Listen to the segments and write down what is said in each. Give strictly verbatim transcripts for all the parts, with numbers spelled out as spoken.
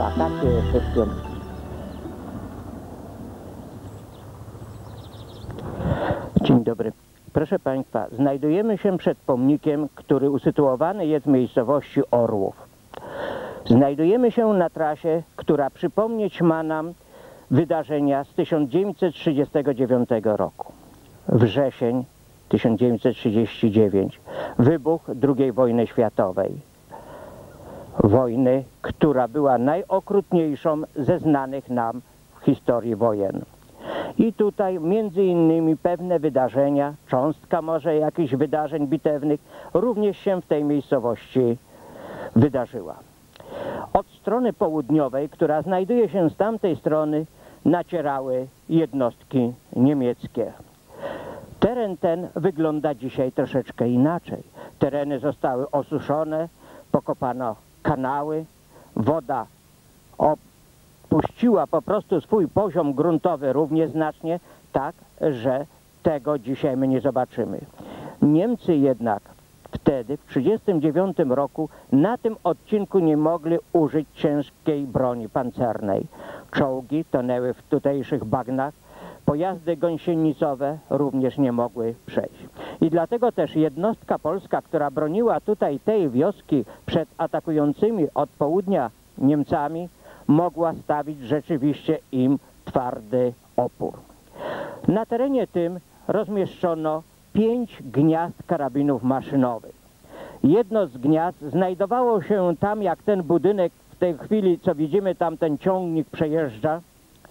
wakacje wszystkim. Dzień dobry. Proszę Państwa, znajdujemy się przed pomnikiem, który usytuowany jest w miejscowości Orłów. Znajdujemy się na trasie, która przypomnieć ma nam wydarzenia z tysiąc dziewięćset trzydziestego dziewiątego roku. Wrzesień tysiąc dziewięćset trzydziesty dziewiąty. Wybuch drugiej wojny światowej. Wojny, która była najokrutniejszą ze znanych nam w historii wojen. I tutaj między innymi pewne wydarzenia, cząstka może jakichś wydarzeń bitewnych również się w tej miejscowości wydarzyła. Od strony południowej, która znajduje się z tamtej strony, nacierały jednostki niemieckie. Teren ten wygląda dzisiaj troszeczkę inaczej. Tereny zostały osuszone, pokopano kanały, woda opuściła po prostu swój poziom gruntowy równie znacznie, tak, że tego dzisiaj my nie zobaczymy. Niemcy jednak wtedy, w tysiąc dziewięćset trzydziestym dziewiątym roku, na tym odcinku nie mogli użyć ciężkiej broni pancernej. Czołgi tonęły w tutejszych bagnach, pojazdy gąsienicowe również nie mogły przejść. I dlatego też jednostka polska, która broniła tutaj tej wioski przed atakującymi od południa Niemcami, mogła stawić rzeczywiście im twardy opór. Na terenie tym rozmieszczono pięć gniazd karabinów maszynowych. Jedno z gniazd znajdowało się tam, jak ten budynek w tej chwili, co widzimy, tam ten ciągnik przejeżdża.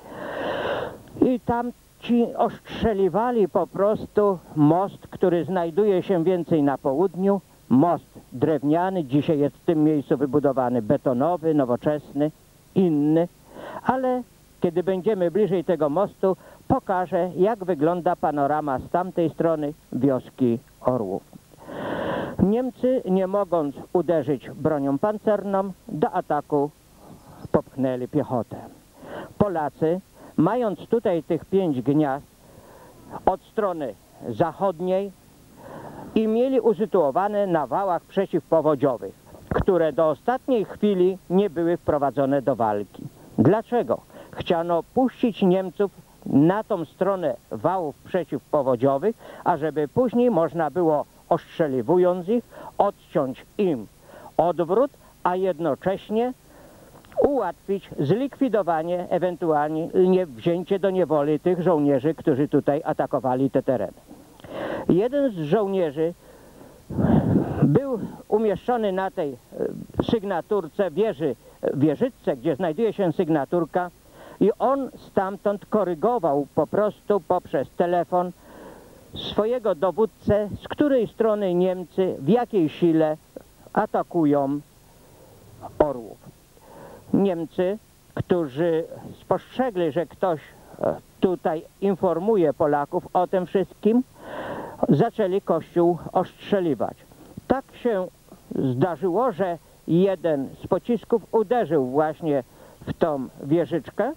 I tam ci ostrzeliwali po prostu most, który znajduje się więcej na południu. Most drewniany, dzisiaj jest w tym miejscu wybudowany betonowy, nowoczesny, inny. Ale kiedy będziemy bliżej tego mostu, pokażę, jak wygląda panorama z tamtej strony wioski Orłów. Niemcy, nie mogąc uderzyć bronią pancerną, do ataku popchnęli piechotę. Polacy, mając tutaj tych pięć gniazd od strony zachodniej i mieli usytuowane na wałach przeciwpowodziowych, które do ostatniej chwili nie były wprowadzone do walki. Dlaczego? Chciano puścić Niemców na tą stronę wałów przeciwpowodziowych, ażeby później można było, ostrzeliwując ich, odciąć im odwrót, a jednocześnie ułatwić zlikwidowanie, ewentualnie nie wzięcie do niewoli tych żołnierzy, którzy tutaj atakowali te tereny. Jeden z żołnierzy był umieszczony na tej sygnaturce wieży, wieżyczce, gdzie znajduje się sygnaturka, i on stamtąd korygował po prostu poprzez telefon swojego dowódcę, z której strony Niemcy, w jakiej sile atakują Orłów. Niemcy, którzy spostrzegli, że ktoś tutaj informuje Polaków o tym wszystkim, zaczęli kościół ostrzeliwać. Tak się zdarzyło, że jeden z pocisków uderzył właśnie w tą wieżyczkę.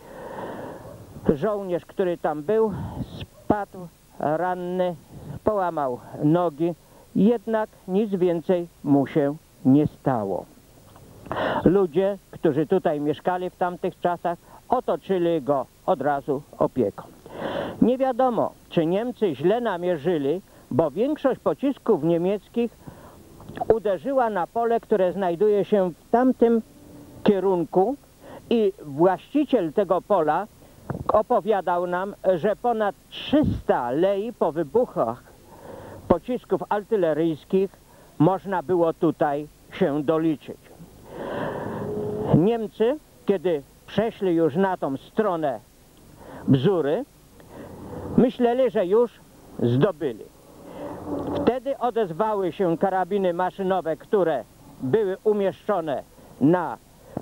Żołnierz, który tam był, spadł ranny, połamał nogi, jednak nic więcej mu się nie stało. Ludzie, którzy tutaj mieszkali w tamtych czasach, otoczyli go od razu opieką. Nie wiadomo, czy Niemcy źle namierzyli, bo większość pocisków niemieckich uderzyła na pole, które znajduje się w tamtym kierunku, i właściciel tego pola opowiadał nam, że ponad trzysta lei po wybuchach pocisków artyleryjskich można było tutaj się doliczyć. Niemcy, kiedy przeszli już na tą stronę Bzury, myśleli, że już zdobyli. Wtedy odezwały się karabiny maszynowe, które były umieszczone na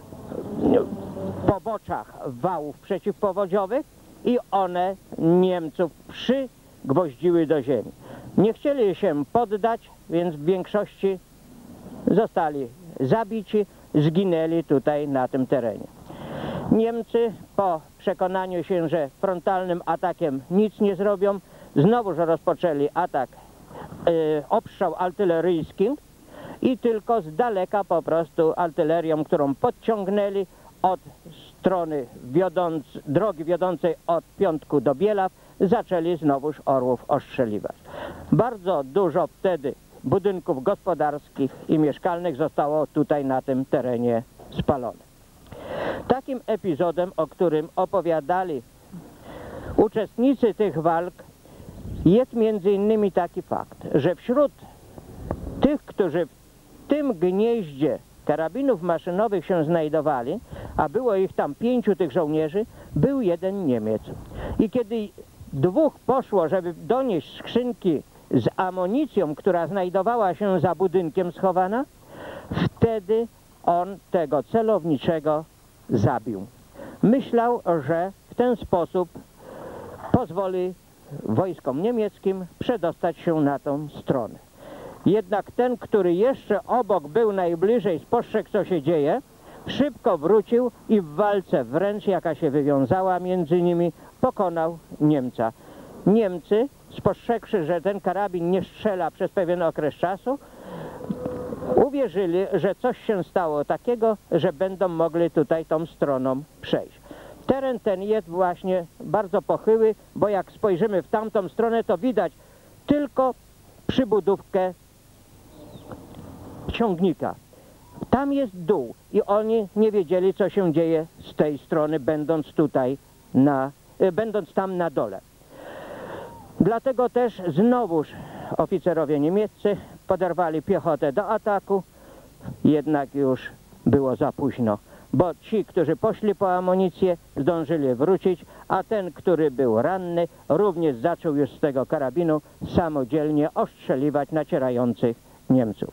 poboczach wałów przeciwpowodziowych, i one Niemców przygwoździły do ziemi. Nie chcieli się poddać, więc w większości zostali zabici, zginęli tutaj na tym terenie. Niemcy, po przekonaniu się, że frontalnym atakiem nic nie zrobią, znowuż rozpoczęli atak yy, obstrzał artyleryjski i tylko z daleka po prostu artylerią, którą podciągnęli, od strony wiodąc, drogi wiodącej od Piątku do Bielaw zaczęli znowuż orłów ostrzeliwać. Bardzo dużo wtedy budynków gospodarskich i mieszkalnych zostało tutaj na tym terenie spalonych. Takim epizodem, o którym opowiadali uczestnicy tych walk, jest między innymi taki fakt, że wśród tych, którzy w tym gnieździe karabinów maszynowych się znajdowali, a było ich tam pięciu tych żołnierzy, był jeden Niemiec. I kiedy dwóch poszło, żeby donieść skrzynki z amunicją, która znajdowała się za budynkiem schowana, wtedy on tego celowniczego zabił. Myślał, że w ten sposób pozwoli wojskom niemieckim przedostać się na tą stronę. Jednak ten, który jeszcze obok był najbliżej, spostrzegł, co się dzieje, szybko wrócił i w walce wręcz, jaka się wywiązała między nimi, pokonał Niemca. Niemcy, spostrzegłszy, że ten karabin nie strzela przez pewien okres czasu, uwierzyli, że coś się stało takiego, że będą mogli tutaj tą stroną przejść. Teren ten jest właśnie bardzo pochyły, bo jak spojrzymy w tamtą stronę, to widać tylko przybudówkę ciągnika. Tam jest dół i oni nie wiedzieli, co się dzieje z tej strony, będąc tutaj, na, będąc tam na dole. Dlatego też znowuż oficerowie niemieccy poderwali piechotę do ataku, jednak już było za późno, bo ci, którzy poszli po amunicję, zdążyli wrócić, a ten, który był ranny, również zaczął już z tego karabinu samodzielnie ostrzeliwać nacierających Niemców.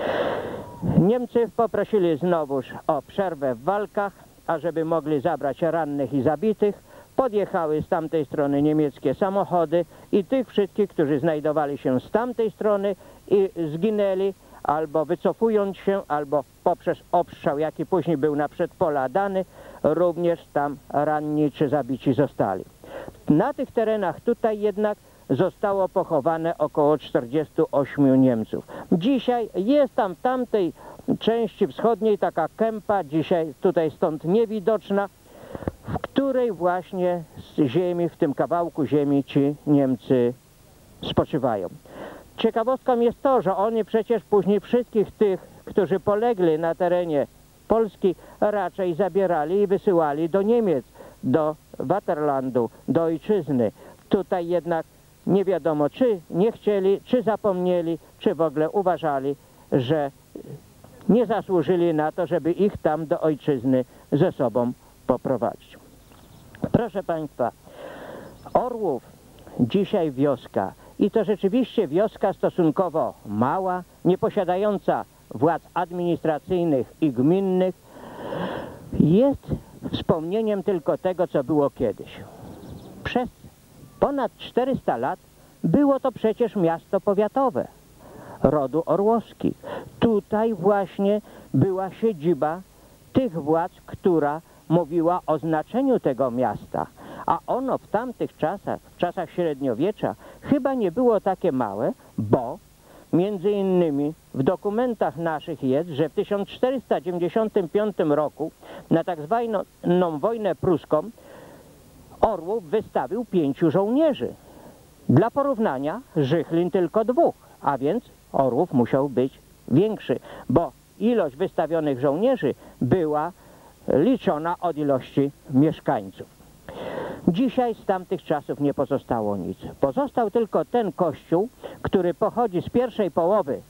Niemcy poprosili znowuż o przerwę w walkach, ażeby mogli zabrać rannych i zabitych. Podjechały z tamtej strony niemieckie samochody i tych wszystkich, którzy znajdowali się z tamtej strony i zginęli, albo wycofując się, albo poprzez obstrzał, jaki później był na przedpola dany, również tam ranni czy zabici zostali. Na tych terenach tutaj jednak zostało pochowane około czterdziestu ośmiu Niemców. Dzisiaj jest tam w tamtej części wschodniej taka kępa, dzisiaj tutaj stąd niewidoczna, w której właśnie z ziemi, w tym kawałku ziemi ci Niemcy spoczywają. Ciekawostką jest to, że oni przecież później wszystkich tych, którzy polegli na terenie Polski, raczej zabierali i wysyłali do Niemiec, do Waterlandu, do ojczyzny. Tutaj jednak nie wiadomo, czy nie chcieli, czy zapomnieli, czy w ogóle uważali, że nie zasłużyli na to, żeby ich tam do ojczyzny ze sobą poprowadzić. Proszę Państwa, Orłów dzisiaj wioska i to rzeczywiście wioska stosunkowo mała, nie posiadająca władz administracyjnych i gminnych, jest wspomnieniem tylko tego, co było kiedyś. Przez ponad czterysta lat było to przecież miasto powiatowe rodu Orłowskich. Tutaj właśnie była siedziba tych władz, która mówiła o znaczeniu tego miasta, a ono w tamtych czasach, w czasach średniowiecza, chyba nie było takie małe, bo między innymi w dokumentach naszych jest, że w tysiąc czterysta dziewięćdziesiątym piątym roku na tak zwaną wojnę pruską Orłów wystawił pięciu żołnierzy. Dla porównania Żychlin tylko dwóch, a więc Orłów musiał być większy, bo ilość wystawionych żołnierzy była liczona od ilości mieszkańców. Dzisiaj z tamtych czasów nie pozostało nic. Pozostał tylko ten kościół, który pochodzi z pierwszej połowy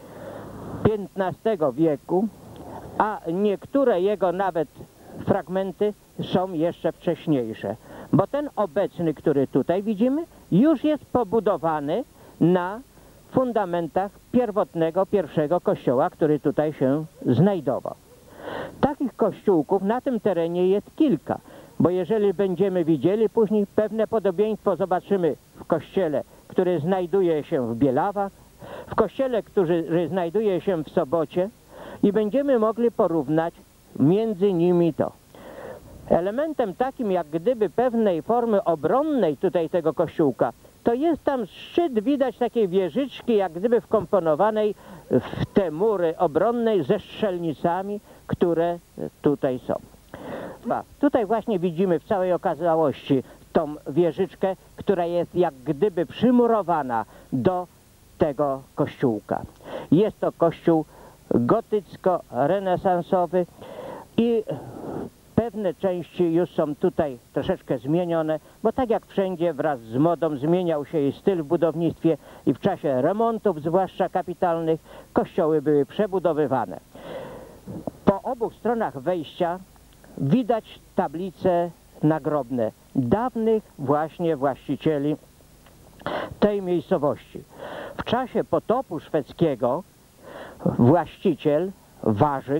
piętnastego wieku, a niektóre jego nawet fragmenty są jeszcze wcześniejsze. Bo ten obecny, który tutaj widzimy, już jest pobudowany na fundamentach pierwotnego pierwszego kościoła, który tutaj się znajdował. Takich kościółków na tym terenie jest kilka, bo jeżeli będziemy widzieli później pewne podobieństwo zobaczymy w kościele, który znajduje się w Bielawach, w kościele, który znajduje się w Sobocie i będziemy mogli porównać między nimi to. Elementem takim jak gdyby pewnej formy obronnej tutaj tego kościółka, to jest tam szczyt, widać takiej wieżyczki jak gdyby wkomponowanej w te mury obronnej ze strzelnicami, które tutaj są. Państwa, tutaj właśnie widzimy w całej okazałości tą wieżyczkę, która jest jak gdyby przymurowana do tego kościółka. Jest to kościół gotycko-renesansowy i pewne części już są tutaj troszeczkę zmienione, bo tak jak wszędzie wraz z modą zmieniał się i styl w budownictwie i w czasie remontów, zwłaszcza kapitalnych, kościoły były przebudowywane. Po obu stronach wejścia widać tablice nagrobne dawnych właśnie właścicieli tej miejscowości. W czasie potopu szwedzkiego właściciel, Warzyk,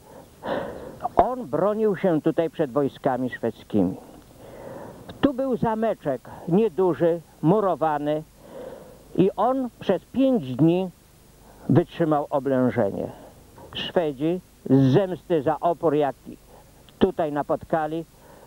on bronił się tutaj przed wojskami szwedzkimi. Tu był zameczek nieduży, murowany i on przez pięć dni wytrzymał oblężenie. Szwedzi z zemsty za opór, jaki tutaj napotkali,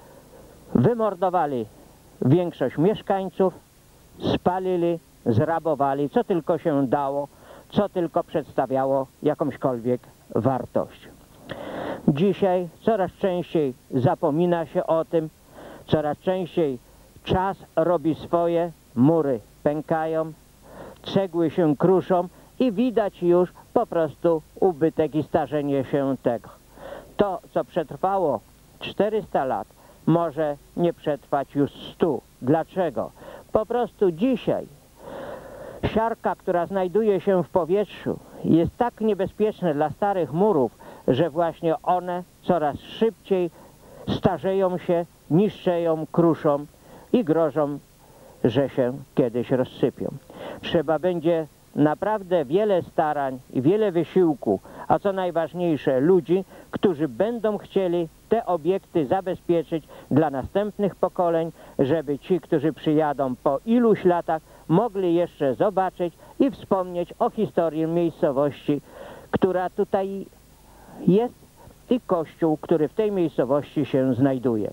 wymordowali większość mieszkańców, spalili, zrabowali, co tylko się dało, co tylko przedstawiało jakąśkolwiek wartość. Dzisiaj coraz częściej zapomina się o tym, coraz częściej czas robi swoje, mury pękają, cegły się kruszą i widać już po prostu ubytek i starzenie się tego. To, co przetrwało czterysta lat, może nie przetrwać już stu. Dlaczego? Po prostu dzisiaj siarka, która znajduje się w powietrzu, jest tak niebezpieczna dla starych murów, że właśnie one coraz szybciej starzeją się, niszczeją, kruszą i grożą, że się kiedyś rozsypią. Trzeba będzie naprawdę wiele starań i wiele wysiłku, a co najważniejsze ludzi, którzy będą chcieli te obiekty zabezpieczyć dla następnych pokoleń, żeby ci, którzy przyjadą po iluś latach, mogli jeszcze zobaczyć i wspomnieć o historii miejscowości, która tutaj jest i kościół, który w tej miejscowości się znajduje.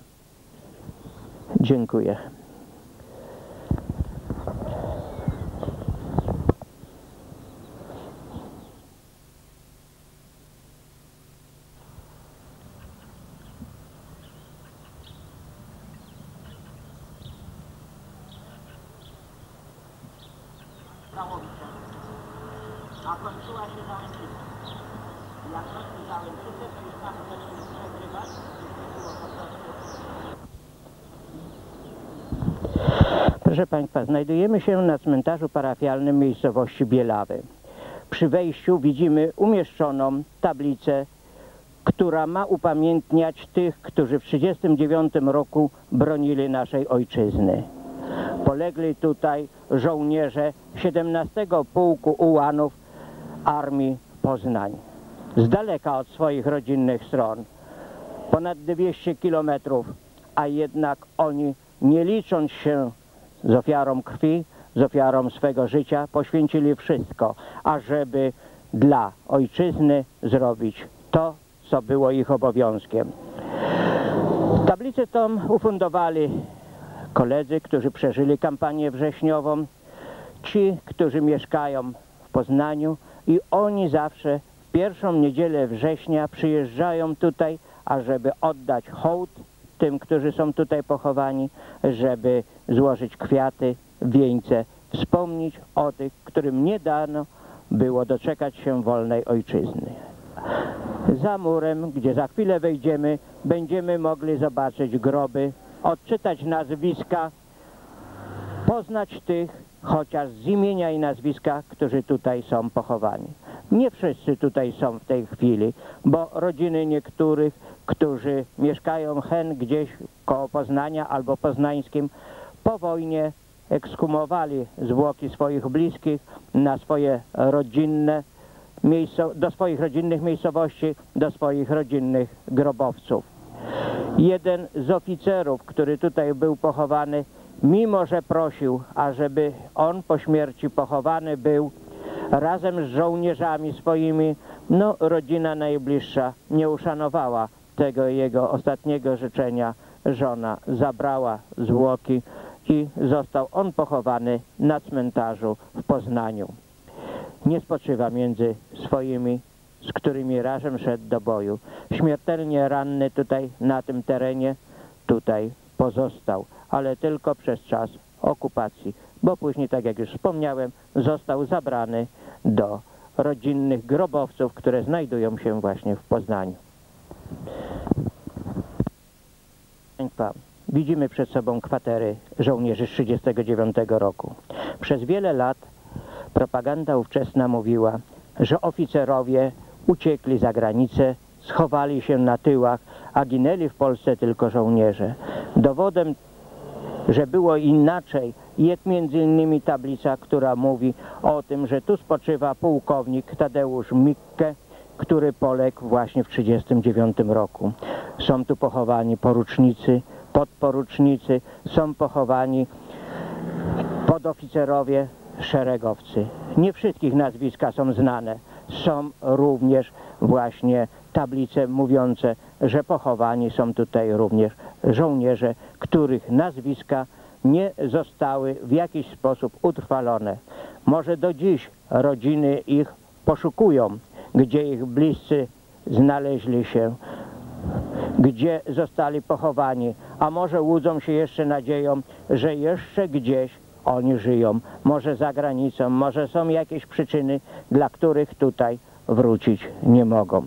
Dziękuję. A kończyła się Załęczyca. Jak kończył Załęczycę, to już tam zaczęli przegrywać, nie było po prostu. Proszę Państwa, znajdujemy się na cmentarzu parafialnym miejscowości Bielawy. Przy wejściu widzimy umieszczoną tablicę, która ma upamiętniać tych, którzy w tysiąc dziewięćset trzydziestym dziewiątym roku bronili naszej ojczyzny. Polegli tutaj żołnierze siedemnastego Pułku Ułanów Armii Poznań. Z daleka od swoich rodzinnych stron, ponad dwieście kilometrów, a jednak oni, nie licząc się z ofiarą krwi, z ofiarą swego życia, poświęcili wszystko, ażeby dla ojczyzny zrobić to, co było ich obowiązkiem. Tablicę tą ufundowali koledzy, którzy przeżyli kampanię wrześniową, ci, którzy mieszkają w Poznaniu i oni zawsze w pierwszą niedzielę września przyjeżdżają tutaj, ażeby oddać hołd tym, którzy są tutaj pochowani, żeby złożyć kwiaty, wieńce, wspomnieć o tych, którym nie dano było doczekać się wolnej ojczyzny. Za murem, gdzie za chwilę wejdziemy, będziemy mogli zobaczyć groby, odczytać nazwiska, poznać tych, chociaż z imienia i nazwiska, którzy tutaj są pochowani. Nie wszyscy tutaj są w tej chwili, bo rodziny niektórych, którzy mieszkają hen gdzieś koło Poznania albo poznańskim, po wojnie ekshumowali zwłoki swoich bliskich na swoje rodzinne miejsce, do swoich rodzinnych miejscowości, do swoich rodzinnych grobowców. Jeden z oficerów, który tutaj był pochowany, mimo że prosił, ażeby on po śmierci pochowany był razem z żołnierzami swoimi, no rodzina najbliższa nie uszanowała tego jego ostatniego życzenia. Żona zabrała zwłoki i został on pochowany na cmentarzu w Poznaniu. Nie spoczywa między swoimi z którymi razem szedł do boju. Śmiertelnie ranny tutaj na tym terenie, tutaj pozostał, ale tylko przez czas okupacji, bo później, tak jak już wspomniałem, został zabrany do rodzinnych grobowców, które znajdują się właśnie w Poznaniu. Widzimy przed sobą kwatery żołnierzy z tysiąc dziewięćset trzydziestego dziewiątego roku. Przez wiele lat propaganda ówczesna mówiła, że oficerowie uciekli za granicę, schowali się na tyłach, a ginęli w Polsce tylko żołnierze. Dowodem, że było inaczej, jest między innymi tablica, która mówi o tym, że tu spoczywa pułkownik Tadeusz Mikke, który poległ właśnie w tysiąc dziewięćset trzydziestym dziewiątym roku. Są tu pochowani porucznicy, podporucznicy, są pochowani podoficerowie, szeregowcy. Nie wszystkich nazwiska są znane. Są również właśnie tablice mówiące, że pochowani są tutaj również żołnierze, których nazwiska nie zostały w jakiś sposób utrwalone. Może do dziś rodziny ich poszukują, gdzie ich bliscy znaleźli się, gdzie zostali pochowani, a może łudzą się jeszcze nadzieją, że jeszcze gdzieś oni żyją, może za granicą, może są jakieś przyczyny, dla których tutaj wrócić nie mogą.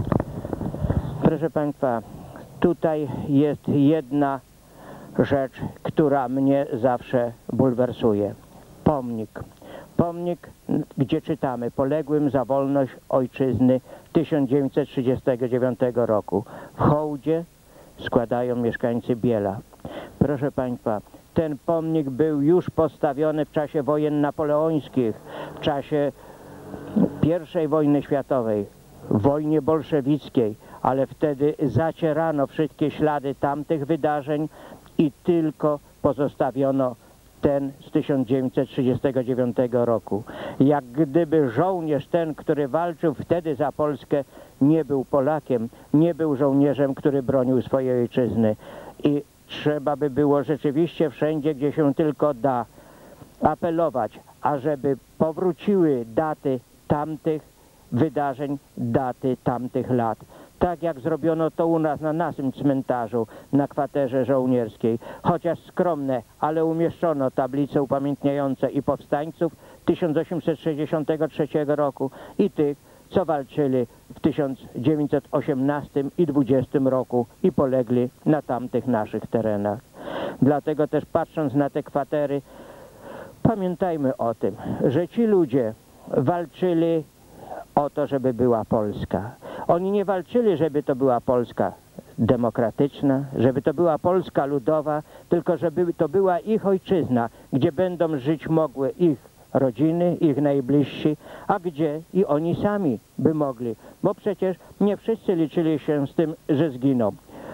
Proszę Państwa, tutaj jest jedna rzecz, która mnie zawsze bulwersuje. Pomnik. Pomnik, gdzie czytamy: poległym za wolność ojczyzny tysiąc dziewięćset trzydziestego dziewiątego roku. W hołdzie składają mieszkańcy Biela. Proszę Państwa, ten pomnik był już postawiony w czasie wojen napoleońskich, w czasie pierwszej wojny światowej, w wojnie bolszewickiej, ale wtedy zacierano wszystkie ślady tamtych wydarzeń i tylko pozostawiono ten z tysiąc dziewięćset trzydziestego dziewiątego roku. Jak gdyby żołnierz ten, który walczył wtedy za Polskę, nie był Polakiem, nie był żołnierzem, który bronił swojej ojczyzny. I trzeba by było rzeczywiście wszędzie, gdzie się tylko da, apelować, ażeby powróciły daty tamtych wydarzeń, daty tamtych lat. Tak jak zrobiono to u nas na naszym cmentarzu, na kwaterze żołnierskiej. Chociaż skromne, ale umieszczono tablice upamiętniające i powstańców tysiąc osiemset sześćdziesiątego trzeciego roku i tych, co walczyli w tysiąc dziewięćset osiemnastym i dwudziestym roku i polegli na tamtych naszych terenach. Dlatego też, patrząc na te kwatery, pamiętajmy o tym, że ci ludzie walczyli o to, żeby była Polska. Oni nie walczyli, żeby to była Polska demokratyczna, żeby to była Polska ludowa, tylko żeby to była ich ojczyzna, gdzie będą żyć mogły ich rodziny, ich najbliżsi, a gdzie i oni sami by mogli. Bo przecież nie wszyscy liczyli się z tym, że zginą,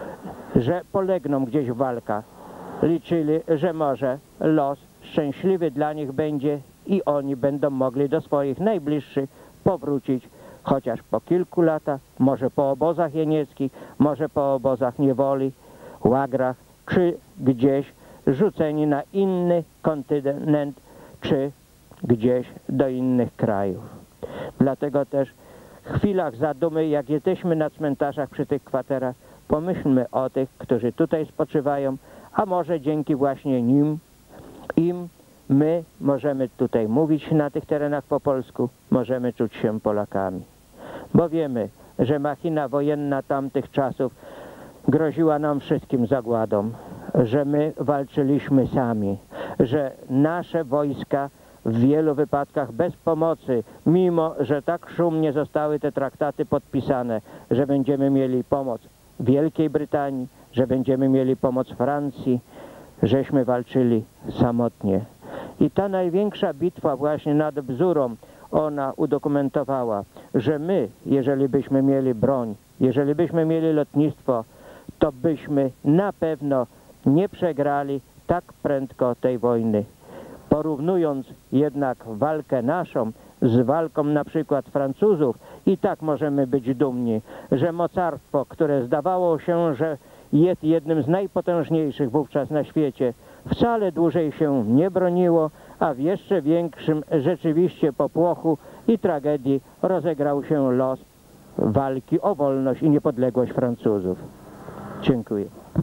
że polegną gdzieś w walkach. Liczyli, że może los szczęśliwy dla nich będzie i oni będą mogli do swoich najbliższych powrócić, chociaż po kilku latach, może po obozach jenieckich, może po obozach niewoli, łagrach, czy gdzieś rzuceni na inny kontynent, czy gdzieś do innych krajów. Dlatego też w chwilach zadumy, jak jesteśmy na cmentarzach przy tych kwaterach, pomyślmy o tych, którzy tutaj spoczywają, a może dzięki właśnie nim, im my możemy tutaj mówić na tych terenach po polsku, możemy czuć się Polakami. Bo wiemy, że machina wojenna tamtych czasów groziła nam wszystkim zagładą, że my walczyliśmy sami, że nasze wojska w wielu wypadkach bez pomocy, mimo że tak szumnie zostały te traktaty podpisane, że będziemy mieli pomoc Wielkiej Brytanii, że będziemy mieli pomoc Francji, żeśmy walczyli samotnie. I ta największa bitwa właśnie nad Bzurą, ona udokumentowała, że my, jeżeli byśmy mieli broń, jeżeli byśmy mieli lotnictwo, to byśmy na pewno nie przegrali tak prędko tej wojny. Porównując jednak walkę naszą z walką na przykład Francuzów, i tak możemy być dumni, że mocarstwo, które zdawało się, że jest jednym z najpotężniejszych wówczas na świecie, wcale dłużej się nie broniło, a w jeszcze większym rzeczywiście popłochu i tragedii rozegrał się los walki o wolność i niepodległość Francuzów. Dziękuję.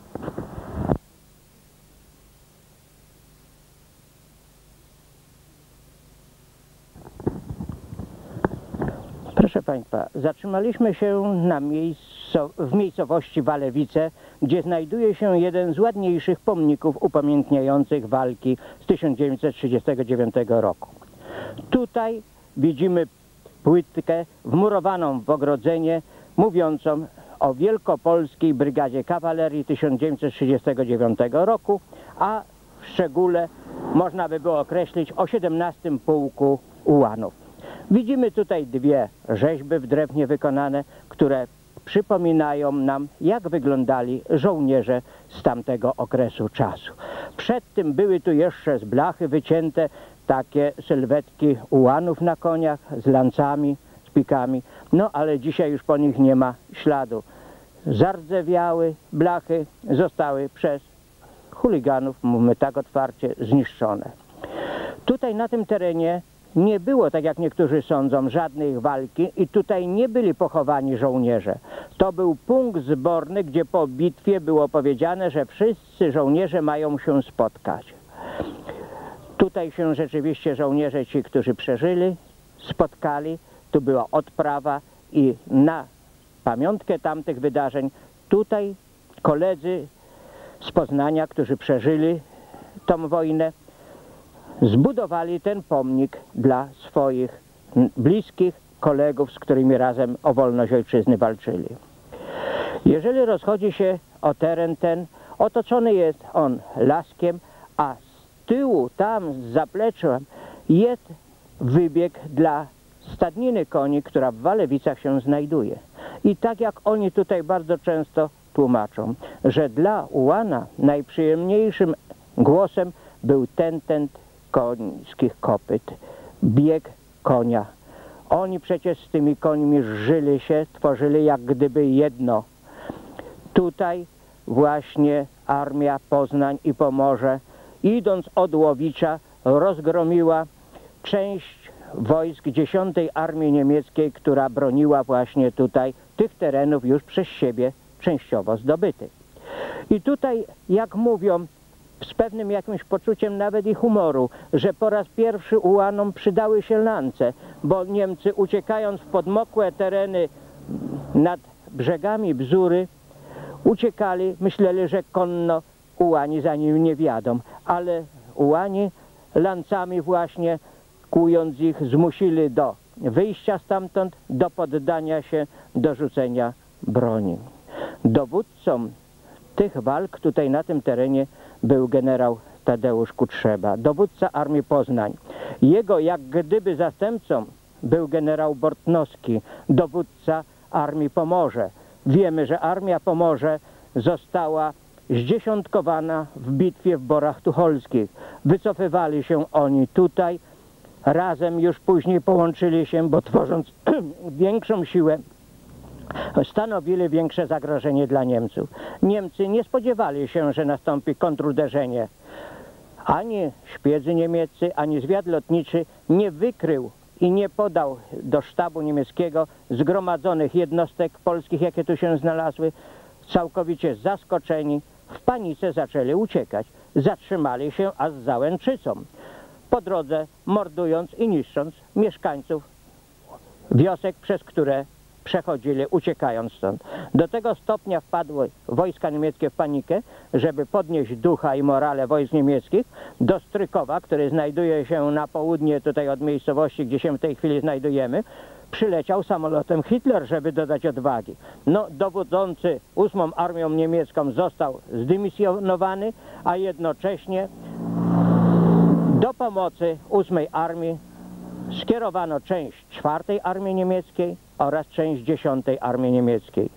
Proszę Państwa, zatrzymaliśmy się na miejscu, w miejscowości Walewice, gdzie znajduje się jeden z ładniejszych pomników upamiętniających walki z tysiąc dziewięćset trzydziestego dziewiątego roku. Tutaj widzimy płytkę wmurowaną w ogrodzenie, mówiącą o Wielkopolskiej Brygadzie Kawalerii tysiąc dziewięćset trzydziestego dziewiątego roku, a w szczególe można by było określić o siedemnastym Pułku Ułanów. Widzimy tutaj dwie rzeźby w drewnie wykonane, które przypominają nam, jak wyglądali żołnierze z tamtego okresu czasu. Przed tym były tu jeszcze z blachy wycięte takie sylwetki ułanów na koniach z lancami, z pikami, no ale dzisiaj już po nich nie ma śladu. Zardzewiały blachy zostały przez chuliganów, mówmy tak otwarcie, zniszczone. Tutaj na tym terenie nie było, tak jak niektórzy sądzą, żadnej walki i tutaj nie byli pochowani żołnierze. To był punkt zborny, gdzie po bitwie było powiedziane, że wszyscy żołnierze mają się spotkać. Tutaj się rzeczywiście żołnierze, ci, którzy przeżyli, spotkali. Tu była odprawa i na pamiątkę tamtych wydarzeń tutaj koledzy z Poznania, którzy przeżyli tą wojnę, zbudowali ten pomnik dla swoich bliskich kolegów, z którymi razem o wolność ojczyzny walczyli. Jeżeli rozchodzi się o teren ten, otoczony jest on laskiem, a z tyłu, tam z zaplecza jest wybieg dla stadniny koni, która w Walewicach się znajduje. I tak jak oni tutaj bardzo często tłumaczą, że dla ułana najprzyjemniejszym głosem był ten, ten końskich kopyt, bieg konia. Oni przecież z tymi końmi żyli się, tworzyli jak gdyby jedno. Tutaj właśnie armia Poznań i Pomorze, idąc od Łowicza, rozgromiła część wojsk dziesiątej Armii Niemieckiej, która broniła właśnie tutaj tych terenów już przez siebie częściowo zdobytych. I tutaj, jak mówią, z pewnym jakimś poczuciem nawet i humoru, że po raz pierwszy ułanom przydały się lance, bo Niemcy, uciekając w podmokłe tereny nad brzegami Bzury, uciekali, myśleli, że konno ułani za nim nie wiadą, ale ułani lancami właśnie, kłując ich, zmusili do wyjścia stamtąd, do poddania się, do rzucenia broni. Dowódcą tych walk tutaj na tym terenie był generał Tadeusz Kutrzeba, dowódca Armii Poznań. Jego jak gdyby zastępcą był generał Bortnowski, dowódca Armii Pomorze. Wiemy, że Armia Pomorze została zdziesiątkowana w bitwie w Borach Tucholskich. Wycofywali się oni tutaj, razem już później połączyli się, bo tworząc większą siłę stanowili większe zagrożenie dla Niemców. Niemcy nie spodziewali się, że nastąpi kontruderzenie. Ani szpiedzy niemieccy, ani zwiad lotniczy nie wykrył i nie podał do sztabu niemieckiego zgromadzonych jednostek polskich, jakie tu się znalazły. Całkowicie zaskoczeni, w panice zaczęli uciekać. Zatrzymali się aż z Załęczycą, po drodze mordując i niszcząc mieszkańców wiosek, przez które przechodzili, uciekając stąd. Do tego stopnia wpadły wojska niemieckie w panikę, żeby podnieść ducha i morale wojsk niemieckich, do Strykowa, który znajduje się na południe tutaj od miejscowości, gdzie się w tej chwili znajdujemy, przyleciał samolotem Hitler, żeby dodać odwagi. No, dowodzący ósmą Armią Niemiecką został zdymisjonowany, a jednocześnie do pomocy ósmej Armii skierowano część czwartej Armii Niemieckiej oraz część dziesiątej Armii Niemieckiej.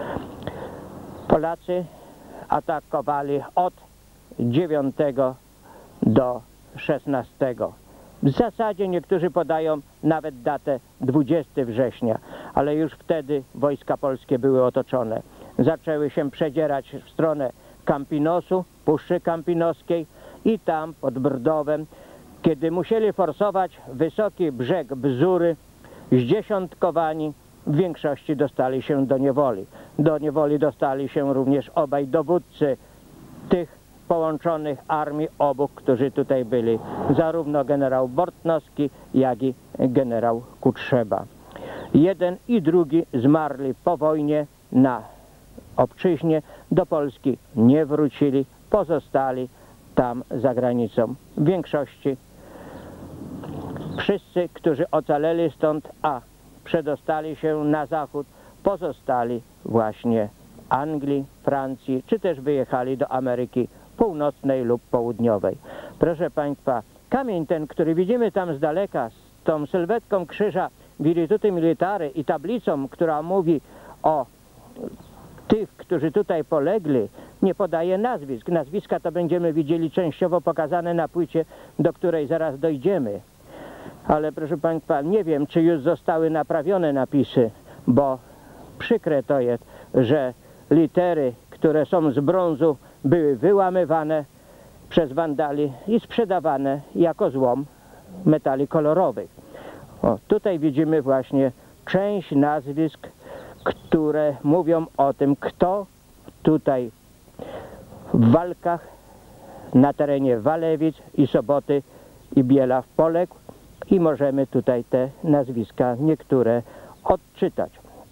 Polacy atakowali od dziewiątego do szesnastego. W zasadzie niektórzy podają nawet datę dwudziestego września, ale już wtedy wojska polskie były otoczone. Zaczęły się przedzierać w stronę Kampinosu, Puszczy Kampinoskiej i tam pod Brdowem, kiedy musieli forsować wysoki brzeg Bzury, zdziesiątkowani w większości dostali się do niewoli. Do niewoli dostali się również obaj dowódcy tych połączonych armii obu, którzy tutaj byli, zarówno generał Bortnowski, jak i generał Kutrzeba. Jeden i drugi zmarli po wojnie na obczyźnie, do Polski nie wrócili, pozostali tam za granicą. W większości wszyscy, którzy ocaleli stąd, a przedostali się na zachód, pozostali właśnie w Anglii, Francji, czy też wyjechali do Ameryki Północnej lub Południowej. Proszę Państwa, kamień ten, który widzimy tam z daleka, z tą sylwetką krzyża Virtuti Militari i tablicą, która mówi o tych, którzy tutaj polegli, nie podaje nazwisk. Nazwiska to będziemy widzieli częściowo pokazane na płycie, do której zaraz dojdziemy. Ale proszę Państwa, nie wiem, czy już zostały naprawione napisy, bo przykre to jest, że litery, które są z brązu, były wyłamywane przez wandali i sprzedawane jako złom metali kolorowych. O, tutaj widzimy właśnie część nazwisk, które mówią o tym, kto tutaj w walkach na terenie Walewic i Soboty i Bielaw poległ, i możemy tutaj te nazwiska niektóre odczytać.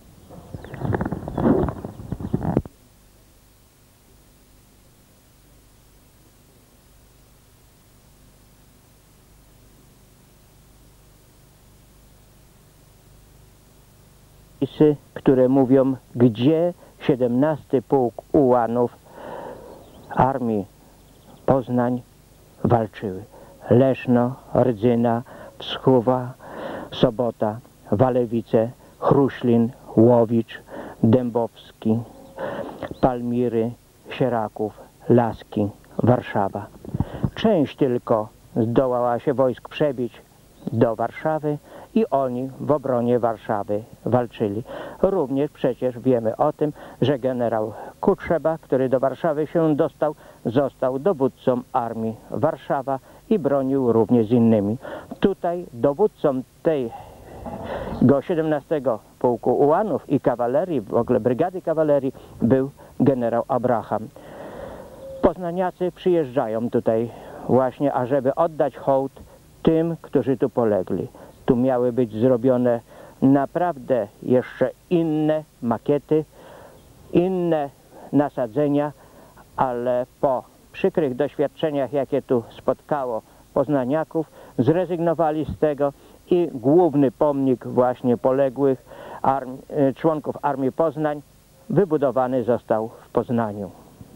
Które mówią, gdzie siedemnasty Pułk Ułanów Armii Poznań walczyły. Leszno, Rdzyna, Wschowa, Sobota, Walewice, Chruślin, Łowicz, Dębowski, Palmiry, Sieraków, Laski, Warszawa. Część tylko zdołała się wojsk przebić do Warszawy i oni w obronie Warszawy walczyli. Również przecież wiemy o tym, że generał Kutrzeba, który do Warszawy się dostał, został dowódcą armii Warszawa i bronił również z innymi. Tutaj dowódcą tego siedemnastego Pułku Ułanów i kawalerii, w ogóle brygady kawalerii, był generał Abraham. Poznaniacy przyjeżdżają tutaj właśnie, ażeby oddać hołd tym, którzy tu polegli. Tu miały być zrobione naprawdę jeszcze inne makiety, inne nasadzenia, ale po przykrych doświadczeniach, jakie tu spotkało poznaniaków, zrezygnowali z tego i główny pomnik właśnie poległych armii, członków Armii Poznań wybudowany został w Poznaniu.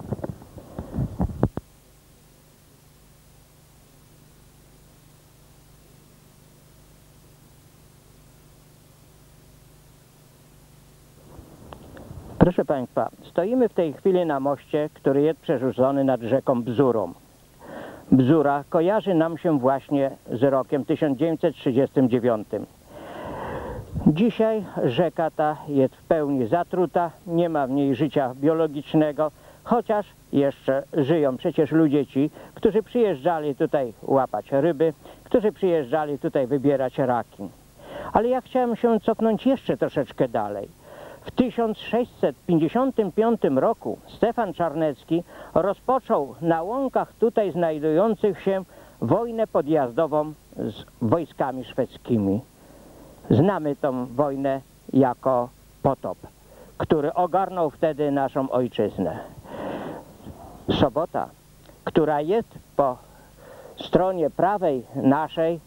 Proszę Państwa, stoimy w tej chwili na moście, który jest przerzucony nad rzeką Bzurą. Bzura kojarzy nam się właśnie z rokiem tysiąc dziewięćset trzydziestym dziewiątym. Dzisiaj rzeka ta jest w pełni zatruta, nie ma w niej życia biologicznego, chociaż jeszcze żyją przecież ludzie ci, którzy przyjeżdżali tutaj łapać ryby, którzy przyjeżdżali tutaj wybierać raki. Ale ja chciałem się cofnąć jeszcze troszeczkę dalej. W tysiąc sześćset pięćdziesiątym piątym roku Stefan Czarnecki rozpoczął na łąkach tutaj znajdujących się wojnę podjazdową z wojskami szwedzkimi. Znamy tą wojnę jako potop, który ogarnął wtedy naszą ojczyznę. Sobota, która jest po stronie prawej naszej,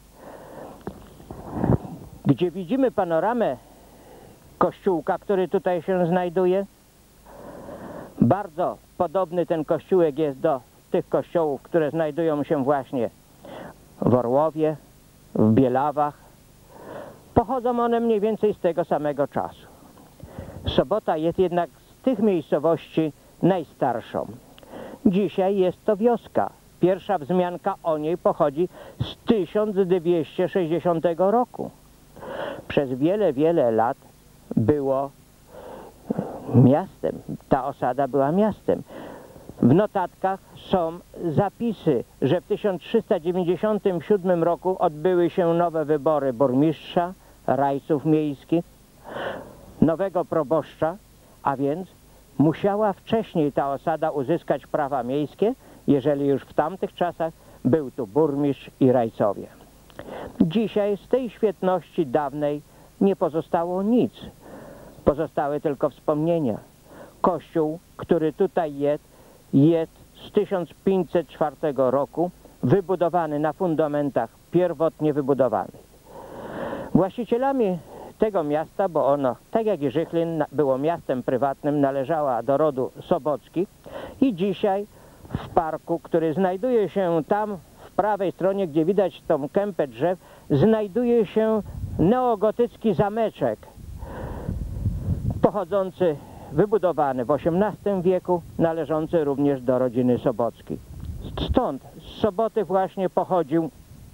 gdzie widzimy panoramę kościółka, który tutaj się znajduje. Bardzo podobny ten kościółek jest do tych kościołów, które znajdują się właśnie w Orłowie, w Bielawach. Pochodzą one mniej więcej z tego samego czasu. Sobota jest jednak z tych miejscowości najstarszą. Dzisiaj jest to wioska. Pierwsza wzmianka o niej pochodzi z tysiąc dwieście sześćdziesiątego roku. Przez wiele, wiele lat było miastem. Ta osada była miastem. W notatkach są zapisy, że w tysiąc trzysta dziewięćdziesiątym siódmym roku odbyły się nowe wybory burmistrza, rajców miejskich. nowego proboszcza, a więc musiała wcześniej ta osada uzyskać prawa miejskie, jeżeli już w tamtych czasach był tu burmistrz i rajcowie. Dzisiaj z tej świetności dawnej nie pozostało nic. Pozostały tylko wspomnienia. Kościół, który tutaj jest, jest z tysiąc pięćset czwartego roku, wybudowany na fundamentach pierwotnie wybudowanych. Właścicielami tego miasta, bo ono, tak jak i Żychlin, było miastem prywatnym, należała do rodu Sobockich i dzisiaj w parku, który znajduje się tam w prawej stronie, gdzie widać tą kępę drzew, znajduje się neogotycki zameczek pochodzący, wybudowany w osiemnastym wieku, należący również do rodziny Sobockich. Stąd, z Soboty właśnie pochodził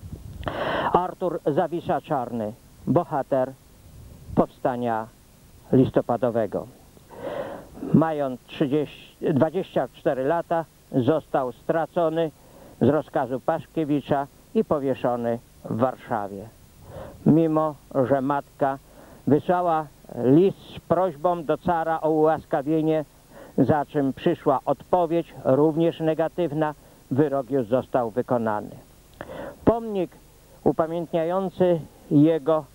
Artur Zawisza Czarny, bohater powstania listopadowego. Mając dwadzieścia cztery lata, został stracony z rozkazu Paszkiewicza i powieszony w Warszawie. Mimo że matka wysłała list z prośbą do cara o ułaskawienie, za czym przyszła odpowiedź, również negatywna, wyrok już został wykonany. Pomnik upamiętniający jego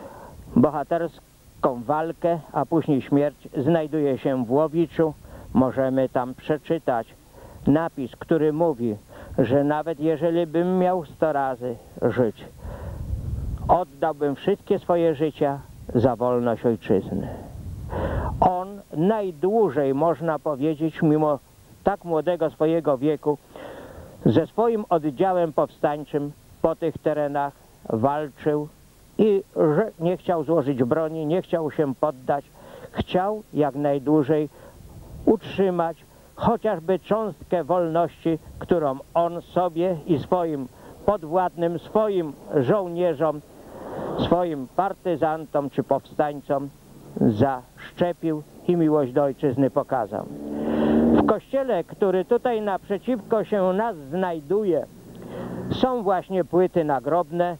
bohaterską walkę, a później śmierć, znajduje się w Łowiczu. Możemy tam przeczytać napis, który mówi, że nawet jeżeli bym miał sto razy żyć, oddałbym wszystkie swoje życia za wolność ojczyzny. On najdłużej, można powiedzieć, mimo tak młodego swojego wieku, ze swoim oddziałem powstańczym po tych terenach walczył i że nie chciał złożyć broni, nie chciał się poddać, chciał jak najdłużej utrzymać chociażby cząstkę wolności, którą on sobie i swoim podwładnym, swoim żołnierzom, swoim partyzantom czy powstańcom zaszczepił i miłość do ojczyzny pokazał. W kościele, który tutaj naprzeciwko się nas znajduje, są właśnie płyty nagrobne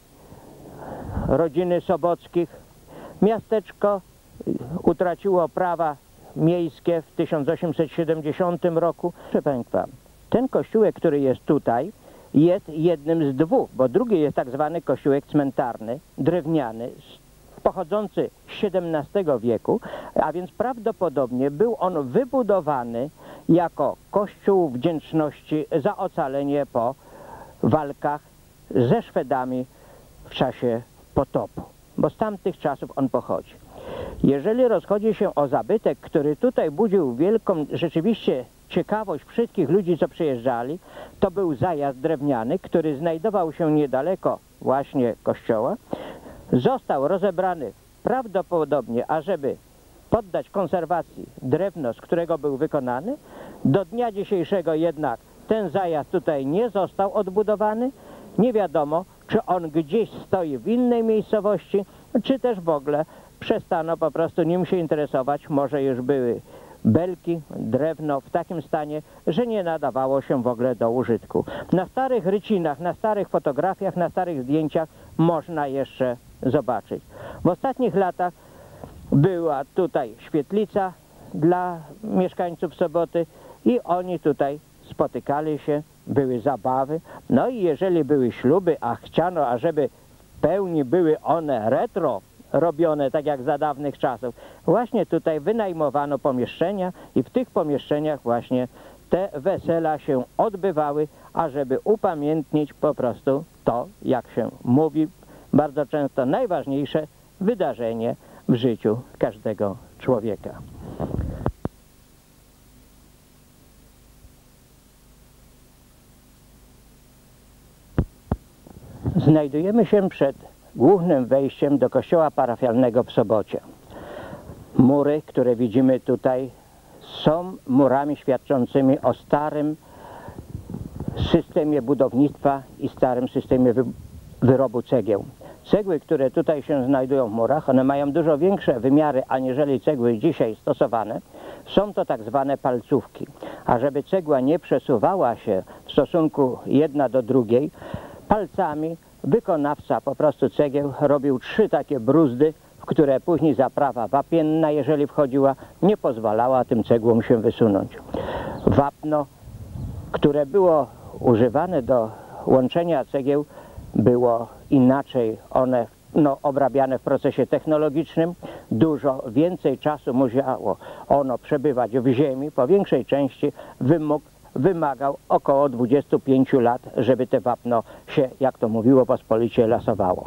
rodziny Sobockich. Miasteczko utraciło prawa miejskie w tysiąc osiemset siedemdziesiątym roku. Proszę Państwa, ten kościółek, który jest tutaj, jest jednym z dwóch, bo drugi jest tak zwany kościółek cmentarny, drewniany, pochodzący z siedemnastego wieku, a więc prawdopodobnie był on wybudowany jako kościół wdzięczności za ocalenie po walkach ze Szwedami w czasie potopu, bo z tamtych czasów on pochodzi. Jeżeli rozchodzi się o zabytek, który tutaj budził wielką rzeczywiście ciekawość wszystkich ludzi, co przyjeżdżali, to był zajazd drewniany, który znajdował się niedaleko właśnie kościoła. Został rozebrany prawdopodobnie, ażeby poddać konserwacji drewno, z którego był wykonany. Do dnia dzisiejszego jednak ten zajazd tutaj nie został odbudowany. Nie wiadomo, czy on gdzieś stoi w innej miejscowości, czy też w ogóle przestano po prostu nim się interesować. Może już były belki, drewno w takim stanie, że nie nadawało się w ogóle do użytku. Na starych rycinach, na starych fotografiach, na starych zdjęciach można jeszcze zobaczyć. W ostatnich latach była tutaj świetlica dla mieszkańców Soboty i oni tutaj spotykali się, były zabawy. No i jeżeli były śluby, a chciano, ażeby w pełni były one retro robione, tak jak za dawnych czasów, właśnie tutaj wynajmowano pomieszczenia i w tych pomieszczeniach właśnie te wesela się odbywały, ażeby upamiętnić po prostu to, jak się mówi, bardzo często najważniejsze wydarzenie w życiu każdego człowieka. Znajdujemy się przed głównym wejściem do kościoła parafialnego w Sobocie. Mury, które widzimy tutaj, są murami świadczącymi o starym systemie budownictwa i starym systemie wy wyrobu cegieł. Cegły, które tutaj się znajdują w murach, one mają dużo większe wymiary aniżeli cegły dzisiaj stosowane. Są to tak zwane palcówki. A żeby cegła nie przesuwała się w stosunku jedna do drugiej, palcami wykonawca po prostu cegieł robił trzy takie bruzdy, w które później zaprawa wapienna, jeżeli wchodziła, nie pozwalała tym cegłom się wysunąć. Wapno, które było używane do łączenia cegieł, było inaczej one no, obrabiane w procesie technologicznym. Dużo więcej czasu musiało ono przebywać w ziemi. Po większej części wymóg, wymagał około dwudziestu pięciu lat, żeby te wapno się, jak to mówiło pospolicie, lasowało.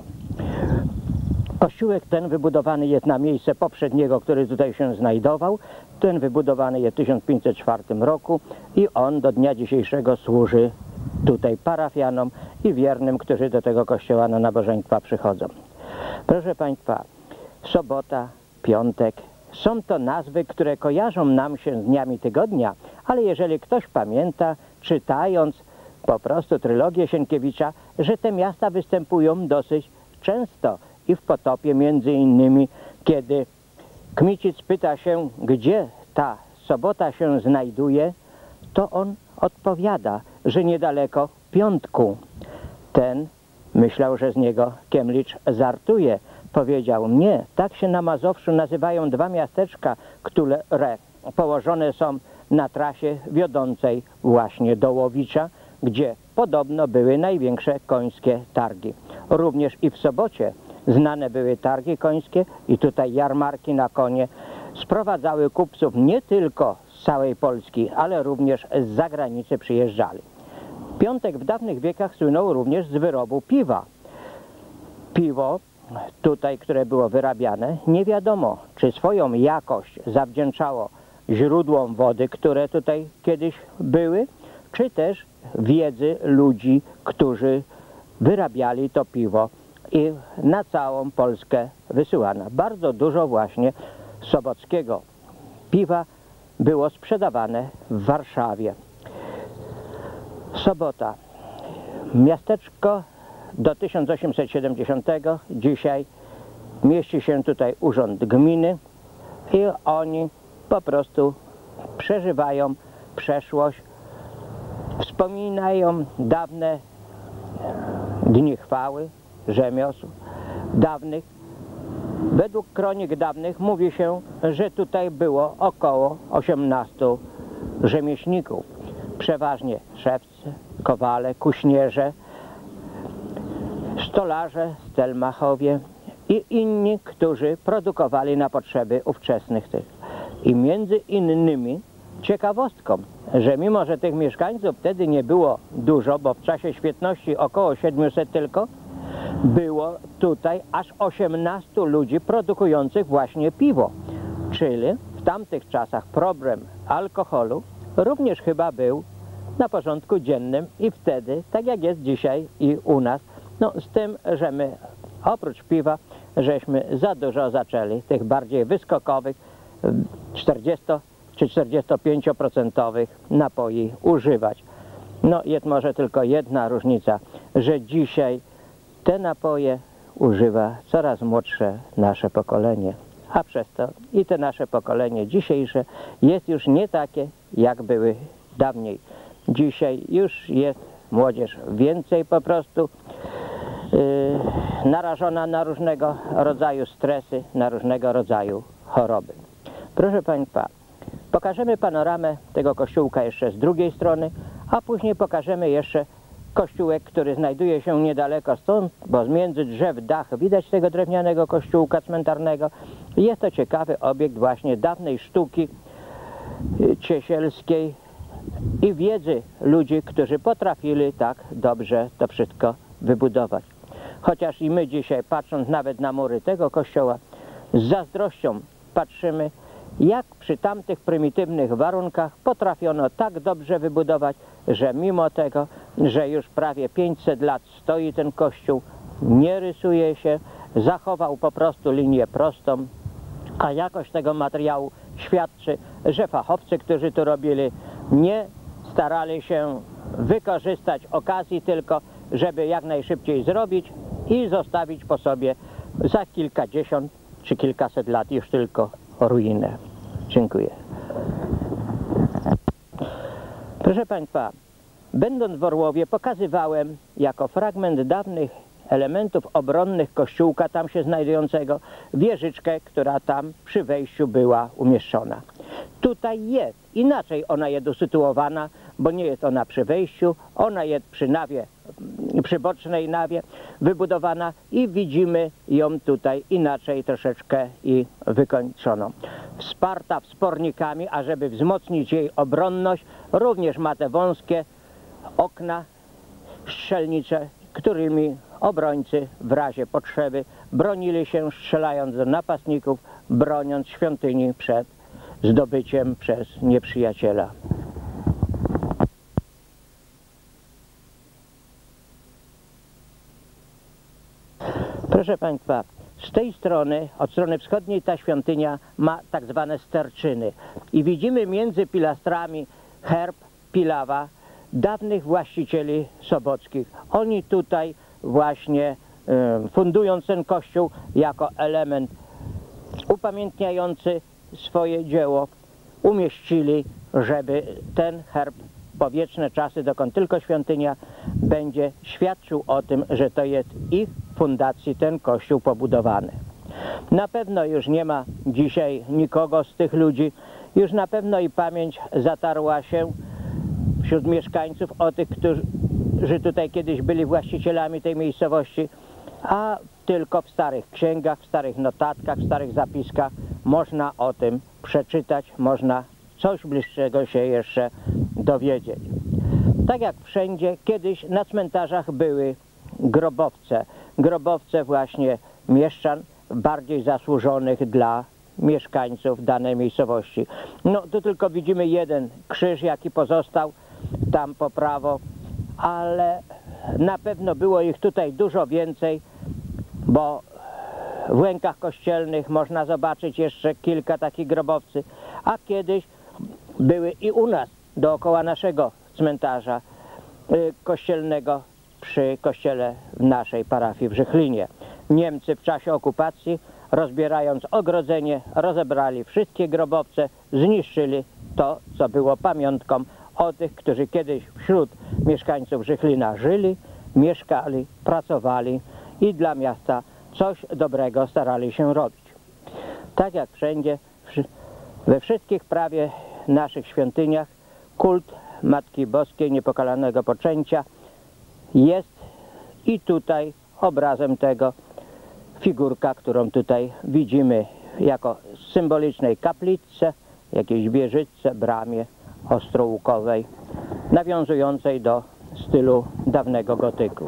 Kościółek ten wybudowany jest na miejsce poprzedniego, który tutaj się znajdował. Ten wybudowany jest w tysiąc pięćset czwartym roku i on do dnia dzisiejszego służy tutaj parafianom i wiernym, którzy do tego kościoła na nabożeństwa przychodzą. Proszę Państwa, sobota, piątek, są to nazwy, które kojarzą nam się z dniami tygodnia, ale jeżeli ktoś pamięta, czytając po prostu trylogię Sienkiewicza, że te miasta występują dosyć często i w Potopie między innymi, kiedy Kmicic pyta się, gdzie ta sobota się znajduje, to on odpowiada, że niedaleko Piątku. Ten myślał, że z niego Kiemlicz żartuje. Powiedział, nie, tak się na Mazowszu nazywają dwa miasteczka, które położone są na trasie wiodącej właśnie do Łowicza, gdzie podobno były największe końskie targi. Również i w Sobocie znane były targi końskie i tutaj jarmarki na konie sprowadzały kupców nie tylko z całej Polski, ale również z zagranicy przyjeżdżali. Piątek w dawnych wiekach słynął również z wyrobu piwa. Piwo tutaj, które było wyrabiane, nie wiadomo, czy swoją jakość zawdzięczało źródłom wody, które tutaj kiedyś były, czy też wiedzy ludzi, którzy wyrabiali to piwo i na całą Polskę wysyłano. Bardzo dużo właśnie sobockiego piwa było sprzedawane w Warszawie. Sobota. Miasteczko do tysiąc osiemset siedemdziesiątego. Dzisiaj mieści się tutaj urząd gminy i oni po prostu przeżywają przeszłość, wspominają dawne dni chwały, rzemiosł dawnych. Według kronik dawnych mówi się, że tutaj było około osiemnastu rzemieślników. Przeważnie szewcy, kowale, kuśnierze, stolarze, stelmachowie i inni, którzy produkowali na potrzeby ówczesnych tych. I między innymi ciekawostką, że mimo, że tych mieszkańców wtedy nie było dużo, bo w czasie świetności około siedmiuset tylko, było tutaj aż osiemnastu ludzi produkujących właśnie piwo. Czyli w tamtych czasach problem alkoholu również chyba był na porządku dziennym i wtedy, tak jak jest dzisiaj i u nas, no z tym, że my oprócz piwa, żeśmy za dużo zaczęli tych bardziej wyskokowych, czterdziesto czy czterdziestopięcioprocentowych napoi używać. No jest może tylko jedna różnica, że dzisiaj te napoje używa coraz młodsze nasze pokolenie, a przez to i te nasze pokolenie dzisiejsze jest już nie takie, jak były dawniej. Dzisiaj już jest młodzież więcej po prostu yy, narażona na różnego rodzaju stresy, na różnego rodzaju choroby. Proszę Państwa, pokażemy panoramę tego kościółka jeszcze z drugiej strony, a później pokażemy jeszcze kościółek, który znajduje się niedaleko stąd, bo między drzew dach widać tego drewnianego kościółka cmentarnego. Jest to ciekawy obiekt właśnie dawnej sztuki ciesielskiej i wiedzy ludzi, którzy potrafili tak dobrze to wszystko wybudować. Chociaż i my dzisiaj, patrząc nawet na mury tego kościoła, z zazdrością patrzymy, jak przy tamtych prymitywnych warunkach potrafiono tak dobrze wybudować, że mimo tego, że już prawie pięćset lat stoi ten kościół, nie rysuje się, zachował po prostu linię prostą, a jakość tego materiału świadczy, że fachowcy, którzy tu robili, nie starali się wykorzystać okazji tylko, żeby jak najszybciej zrobić i zostawić po sobie za kilkadziesiąt czy kilkaset lat już tylko ruinę. Dziękuję. Proszę Państwa, będąc w Orłowie, pokazywałem jako fragment dawnych elementów obronnych kościółka tam się znajdującego, wieżyczkę, która tam przy wejściu była umieszczona. Tutaj jest, inaczej ona jest usytuowana, bo nie jest ona przy wejściu, ona jest przy nawie, przy bocznej nawie wybudowana i widzimy ją tutaj inaczej troszeczkę i wykończoną. Wsparta wspornikami, ażeby wzmocnić jej obronność, również ma te wąskie okna strzelnicze, którymi obrońcy w razie potrzeby bronili się, strzelając do napastników, broniąc świątyni przed zdobyciem przez nieprzyjaciela. Proszę Państwa, z tej strony, od strony wschodniej, ta świątynia ma tak zwane sterczyny i widzimy między pilastrami herb Pilawa dawnych właścicieli sobockich. Oni tutaj właśnie y, fundując ten kościół jako element upamiętniający swoje dzieło, umieścili, żeby ten herb po wieczne czasy, dokąd tylko świątynia będzie świadczył o tym, że to jest ich fundacji ten kościół pobudowany. Na pewno już nie ma dzisiaj nikogo z tych ludzi, już na pewno i pamięć zatarła się wśród mieszkańców o tych, którzy tutaj kiedyś byli właścicielami tej miejscowości, a tylko w starych księgach, w starych notatkach, w starych zapiskach można o tym przeczytać, można coś bliższego się jeszcze dowiedzieć. Tak jak wszędzie, kiedyś na cmentarzach były grobowce. Grobowce właśnie mieszczan bardziej zasłużonych dla mieszkańców danej miejscowości. No tu tylko widzimy jeden krzyż, jaki pozostał tam po prawo, ale na pewno było ich tutaj dużo więcej, bo w łękach kościelnych można zobaczyć jeszcze kilka takich grobowcy, a kiedyś były i u nas, dookoła naszego cmentarza y, kościelnego przy kościele w naszej parafii w Żychlinie. Niemcy w czasie okupacji, rozbierając ogrodzenie, rozebrali wszystkie grobowce, zniszczyli to, co było pamiątką o tych, którzy kiedyś wśród mieszkańców Żychlina żyli, mieszkali, pracowali i dla miasta coś dobrego starali się robić. Tak jak wszędzie, we wszystkich prawie naszych świątyniach kult Matki Boskiej Niepokalanego Poczęcia jest i tutaj obrazem tego figurka, którą tutaj widzimy jako symbolicznej kapliczce, jakiejś wieżyczce, bramie ostrołukowej, nawiązującej do stylu dawnego gotyku.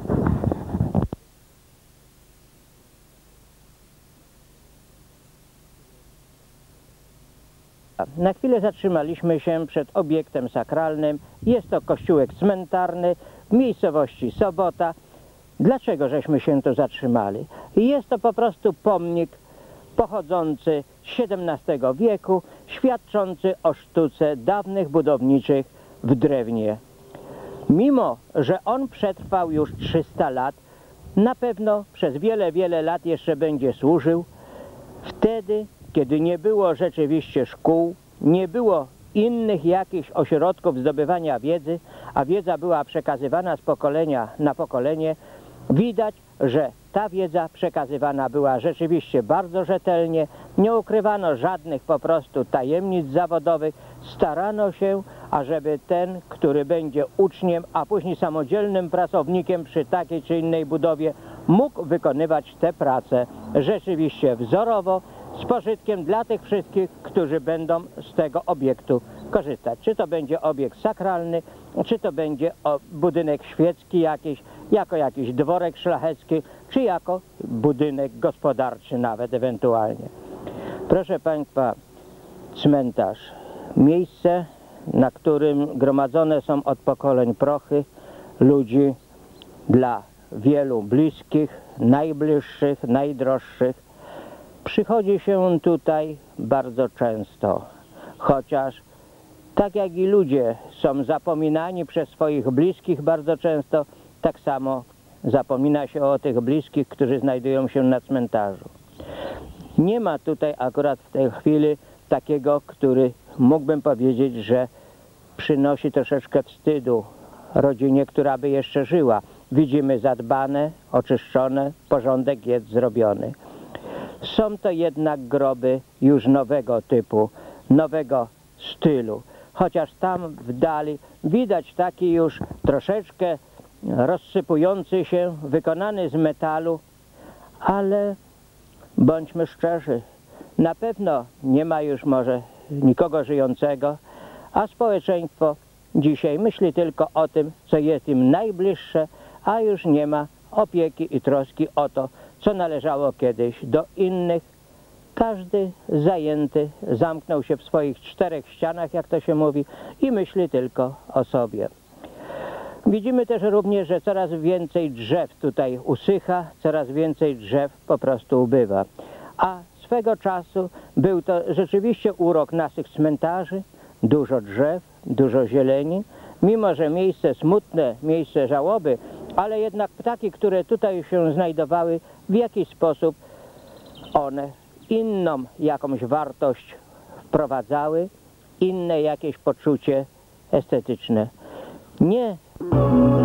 Na chwilę zatrzymaliśmy się przed obiektem sakralnym. Jest to kościółek cmentarny w miejscowości Sobota. Dlaczego żeśmy się tu zatrzymali? Jest to po prostu pomnik pochodzący z siedemnastego wieku, świadczący o sztuce dawnych budowniczych w drewnie. Mimo że on przetrwał już trzysta lat, na pewno przez wiele, wiele lat jeszcze będzie służył. Wtedy, kiedy nie było rzeczywiście szkół, nie było innych jakichś ośrodków zdobywania wiedzy, a wiedza była przekazywana z pokolenia na pokolenie, widać, że ta wiedza przekazywana była rzeczywiście bardzo rzetelnie, nie ukrywano żadnych po prostu tajemnic zawodowych, starano się, ażeby ten, który będzie uczniem, a później samodzielnym pracownikiem przy takiej czy innej budowie, mógł wykonywać te prace rzeczywiście wzorowo, z pożytkiem dla tych wszystkich, którzy będą z tego obiektu korzystać. Czy to będzie obiekt sakralny, czy to będzie budynek świecki jakiś, jako jakiś dworek szlachecki, czy jako budynek gospodarczy nawet ewentualnie. Proszę Państwa, cmentarz, miejsce, na którym gromadzone są od pokoleń prochy ludzi dla wielu bliskich, najbliższych, najdroższych. Przychodzi się tutaj bardzo często, chociaż tak jak i ludzie są zapominani przez swoich bliskich bardzo często, tak samo zapomina się o tych bliskich, którzy znajdują się na cmentarzu. Nie ma tutaj akurat w tej chwili takiego, który mógłbym powiedzieć, że przynosi troszeczkę wstydu rodzinie, która by jeszcze żyła. widzimy zadbane, oczyszczone, porządek jest zrobiony. Są to jednak groby już nowego typu, nowego stylu. Chociaż tam w dali widać taki już troszeczkę rozsypujący się, wykonany z metalu, ale bądźmy szczerzy, na pewno nie ma już może nikogo żyjącego, a społeczeństwo dzisiaj myśli tylko o tym, co jest im najbliższe, a już nie ma opieki i troski o to, co należało kiedyś do innych. Każdy zajęty zamknął się w swoich czterech ścianach, jak to się mówi, i myśli tylko o sobie. Widzimy też również, że coraz więcej drzew tutaj usycha, coraz więcej drzew po prostu ubywa. A swego czasu był to rzeczywiście urok naszych cmentarzy, dużo drzew, dużo zieleni, mimo że miejsce smutne, miejsce żałoby, ale jednak ptaki, które tutaj się znajdowały, w jakiś sposób one inną jakąś wartość wprowadzały, inne jakieś poczucie estetyczne. Nie